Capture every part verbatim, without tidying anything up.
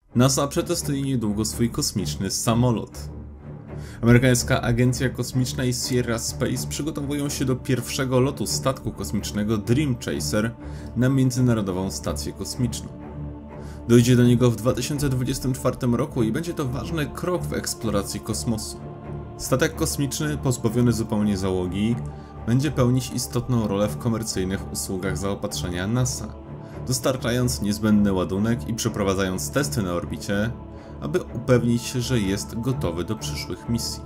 NASA przetestuje niedługo swój kosmiczny samolot. Amerykańska Agencja Kosmiczna i Sierra Space przygotowują się do pierwszego lotu statku kosmicznego Dream Chaser na Międzynarodową Stację Kosmiczną. Dojdzie do niego w dwa tysiące dwudziestym czwartym roku i będzie to ważny krok w eksploracji kosmosu. Statek kosmiczny, pozbawiony zupełnie załogi, będzie pełnić istotną rolę w komercyjnych usługach zaopatrzenia NASA, dostarczając niezbędny ładunek i przeprowadzając testy na orbicie, aby upewnić się, że jest gotowy do przyszłych misji.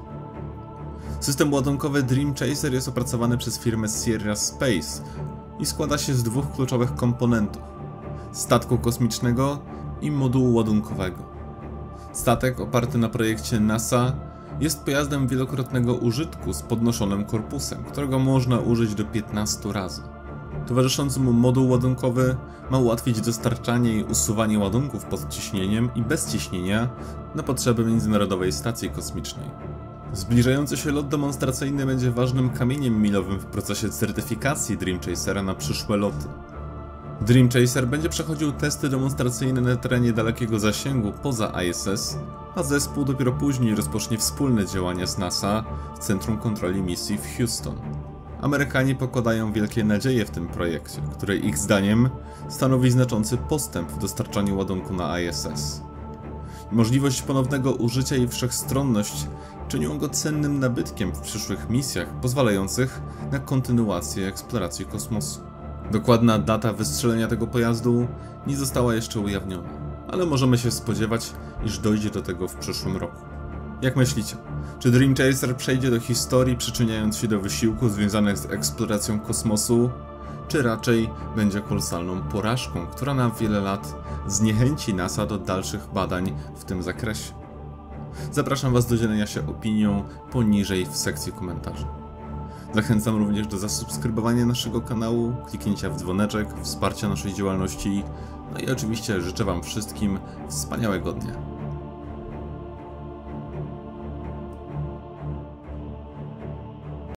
System ładunkowy Dream Chaser jest opracowany przez firmę Sierra Space i składa się z dwóch kluczowych komponentów: statku kosmicznego i modułu ładunkowego. Statek, oparty na projekcie NASA, jest pojazdem wielokrotnego użytku z podnoszonym korpusem, którego można użyć do piętnastu razy. Towarzyszący mu moduł ładunkowy ma ułatwić dostarczanie i usuwanie ładunków pod ciśnieniem i bez ciśnienia na potrzeby Międzynarodowej Stacji Kosmicznej. Zbliżający się lot demonstracyjny będzie ważnym kamieniem milowym w procesie certyfikacji Dream Chasera na przyszłe loty. Dream Chaser będzie przechodził testy demonstracyjne na terenie dalekiego zasięgu poza I S S, a zespół dopiero później rozpocznie wspólne działania z NASA w Centrum Kontroli Misji w Houston. Amerykanie pokładają wielkie nadzieje w tym projekcie, który ich zdaniem stanowi znaczący postęp w dostarczaniu ładunku na I S S. Możliwość ponownego użycia i wszechstronność czynią go cennym nabytkiem w przyszłych misjach, pozwalających na kontynuację eksploracji kosmosu. Dokładna data wystrzelenia tego pojazdu nie została jeszcze ujawniona, ale możemy się spodziewać, iż dojdzie do tego w przyszłym roku. Jak myślicie, czy Dream Chaser przejdzie do historii, przyczyniając się do wysiłków związanych z eksploracją kosmosu, czy raczej będzie kolosalną porażką, która na wiele lat zniechęci NASA do dalszych badań w tym zakresie? Zapraszam Was do dzielenia się opinią poniżej w sekcji komentarzy. Zachęcam również do zasubskrybowania naszego kanału, kliknięcia w dzwoneczek, wsparcia naszej działalności, no i oczywiście życzę Wam wszystkim wspaniałego dnia.